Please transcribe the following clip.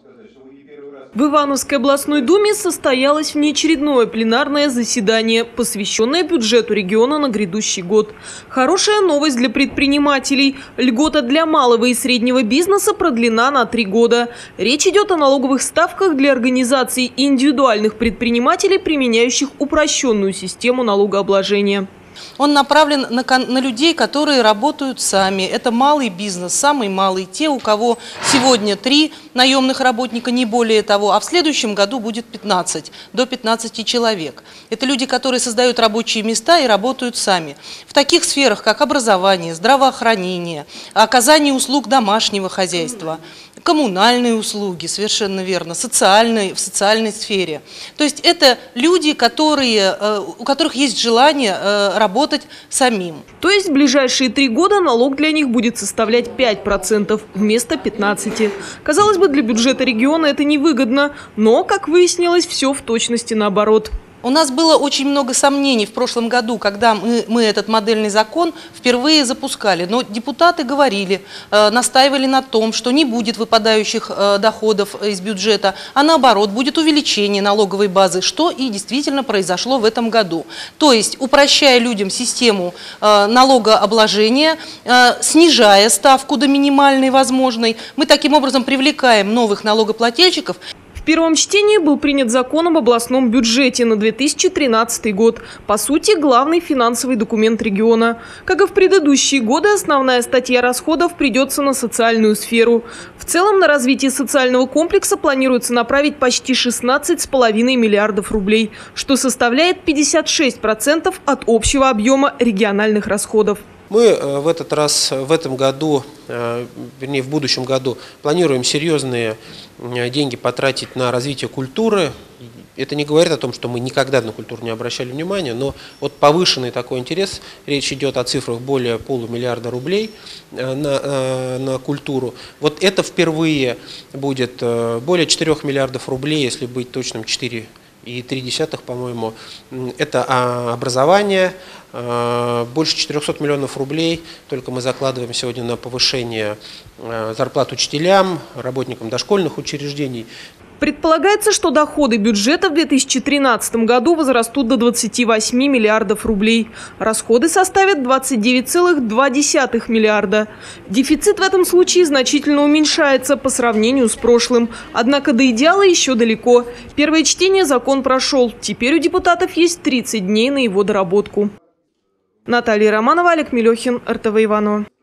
В Ивановской областной думе состоялось внеочередное пленарное заседание, посвященное бюджету региона на грядущий год. Хорошая новость для предпринимателей. Льгота для малого и среднего бизнеса продлена на 3 года. Речь идет о налоговых ставках для организаций и индивидуальных предпринимателей, применяющих упрощенную систему налогообложения. Он направлен на людей, которые работают сами. Это малый бизнес, самый малый. Те, у кого сегодня 3 наемных работника, не более того, а в следующем году будет 15, до 15 человек. Это люди, которые создают рабочие места и работают сами. В таких сферах, как образование, здравоохранение, оказание услуг домашнего хозяйства, коммунальные услуги, совершенно верно, в социальной сфере. То есть это люди, у которых есть желание работать самим. То есть в ближайшие 3 года налог для них будет составлять 5% вместо 15%. Казалось бы, для бюджета региона это невыгодно, но, как выяснилось, все в точности наоборот. У нас было очень много сомнений в прошлом году, когда мы этот модельный закон впервые запускали. Но депутаты говорили, настаивали на том, что не будет выпадающих доходов из бюджета, а наоборот, будет увеличение налоговой базы, что и действительно произошло в этом году. То есть, упрощая людям систему налогообложения, снижая ставку до минимальной возможной, мы таким образом привлекаем новых налогоплательщиков. В первом чтении был принят закон об областном бюджете на 2013 год. По сути, главный финансовый документ региона. Как и в предыдущие годы, основная статья расходов придется на социальную сферу. В целом, на развитие социального комплекса планируется направить почти 16,5 миллиардов рублей, что составляет 56% от общего объема региональных расходов. Мы в этом году, вернее в будущем году, планируем серьезные деньги потратить на развитие культуры. Это не говорит о том, что мы никогда на культуру не обращали внимания, но вот повышенный такой интерес, речь идет о цифрах более $500 миллиарда рублей на культуру. Вот это впервые будет более 4 миллиардов рублей, если быть точным, 4,3, по-моему. Это образование. Больше 400 миллионов рублей только мы закладываем сегодня на повышение зарплат учителям, работникам дошкольных учреждений. Предполагается, что доходы бюджета в 2013 году возрастут до 28 миллиардов рублей. Расходы составят 29,2 миллиарда. Дефицит в этом случае значительно уменьшается по сравнению с прошлым. Однако до идеала еще далеко. Первое чтение закон прошел. Теперь у депутатов есть 30 дней на его доработку. Наталья Романова, Олег Мелехин, РТВ Иваново.